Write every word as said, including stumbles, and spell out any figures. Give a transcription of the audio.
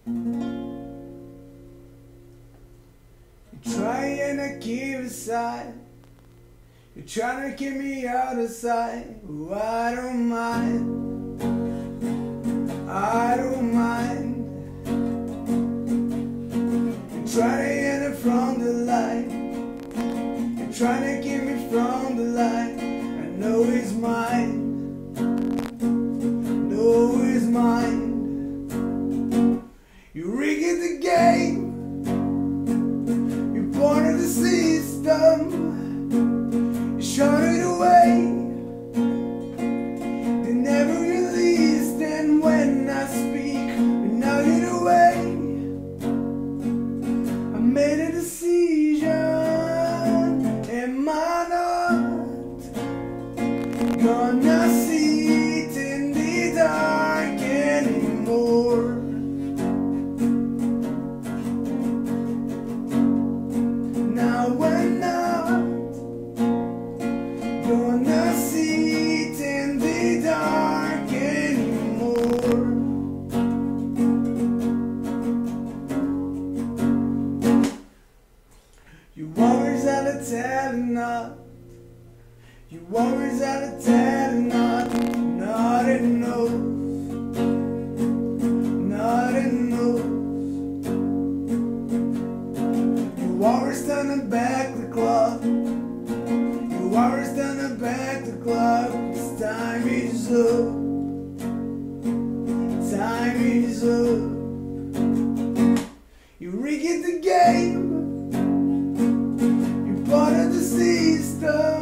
You're trying to keep it aside. You're trying to keep me out of sight. Oh, I don't mind. I don't mind. You're trying to from the light. You're trying to keep me from the light. I know it's mine. Know it's mine. You rigged the game. You part of the system. You shot it away. They never released. And when I speak, you knock it away. I made a decision. Am I not gonna see it in the dark anymore? Now we're not gonna see it in the dark anymore. You always had a telling not. You always had a telling not. Not enough. Not enough. You always turning back the clock. You always turning back the clock. This time is up. Time is up. You rigged the game. You part of the system.